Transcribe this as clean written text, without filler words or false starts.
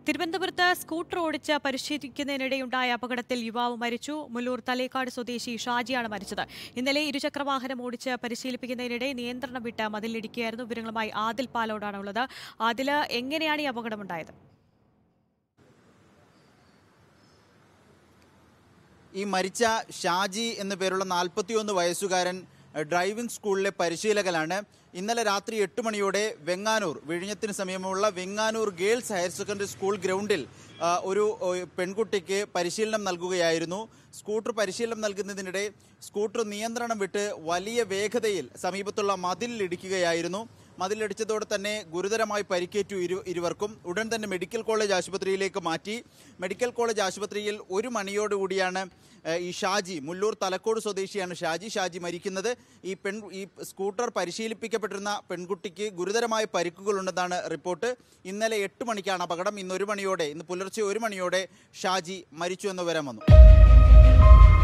തിരുവനന്തപുരത്ത് സ്കൂട്ടർ ഓടിച്ച് പരിശീലിക്കുന്നതിനിടെയുണ്ടായ അപകടത്തിൽ യുവാവ് മരിച്ചു. മുല്ലൂർ തലേക്കാട് സ്വദേശി ഷാജിയാണ് മരിച്ചത്. ഇന്നലെ ഇരുചക്രവാഹനം ഓടിച്ച് പരിശീലിപ്പിക്കുന്നതിനിടെ നിയന്ത്രണം വിട്ട് മതിലിടിക്കുകയായിരുന്നു. വിവരങ്ങളുമായി ആദിൽ പാലോടാണ് ഉള്ളത്. ആദിൽ, എങ്ങനെയാണ് ഈ അപകടമുണ്ടായത്? ഈ മരിച്ച ഷാജി എന്നു പേരുള്ള 41 വയസ്സുകാരൻ ഡ്രൈവിംഗ് സ്കൂളിലെ പരിശീലകനാണ്. ഇന്നലെ രാത്രി 8 മണിയോടെ വെങ്ങാനൂർ, വിഴിഞ്ഞത്തിന് സമീപമുള്ള Venganoor girls higher secondary school ഗ്രൗണ്ടിൽ ഒരു പെൺകുട്ടിക്ക് പരിശീലനം നൽകുകയായിരുന്നു. സ്കൂട്ടർ പരിശീലനം നൽകുന്നതിനിടെ സ്കൂട്ടർ നിയന്ത്രണം വിട്ട് വലിയ വേഗതയിൽ സമീപത്തുള്ള മതിലിടിക്കുകയായിരുന്നു. മതിലിടിച്ചതോടെ തന്നെ ഗുരുതരമായി പരിക്കേറ്റു ഇരുവർക്കും. ഉടൻ തന്നെ മെഡിക്കൽ കോളേജ് ആശുപത്രിയിലേക്ക് മാറ്റി. മെഡിക്കൽ കോളേജ് ആശുപത്രിയിൽ 1 മണിയോടുകൂടിയാണ് ഈ ഷാജി, മുല്ലൂർ തലക്കോട് സ്വദേശിയാണ് ഷാജി മരിക്കുന്നത്. ഈ സ്കൂട്ടർ പരിശീലിപ്പിക്കപ്പെട്ടിരുന്ന പെൺകുട്ടിക്ക് ഗുരുതരമായ പരിക്കുകളുണ്ടെന്നാണ് റിപ്പോർട്ട്. ഇന്നലെ 8 മണിക്കാണ് അപകടം. ഇന്ന് പുലർച്ചെ 1 മണിയോടെ ഷാജി മരിച്ചു എന്ന വിവരം വന്നു.